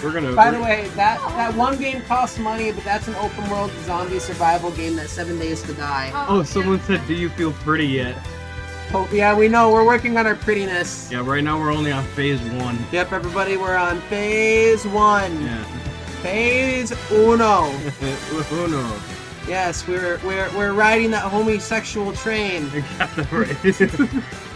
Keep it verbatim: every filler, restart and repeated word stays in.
We're gonna. By the way, that that one game costs money, but that's an open world zombie survival game that's seven days to die. Oh, someone said, "Do you feel pretty yet?" Oh, yeah, we know. We're working on our prettiness. Yeah, right now we're only on phase one. Yep, everybody, we're on phase one. Yeah. Phase uno. Uno. Yes, we're we're we're riding that homosexual train. I got that right.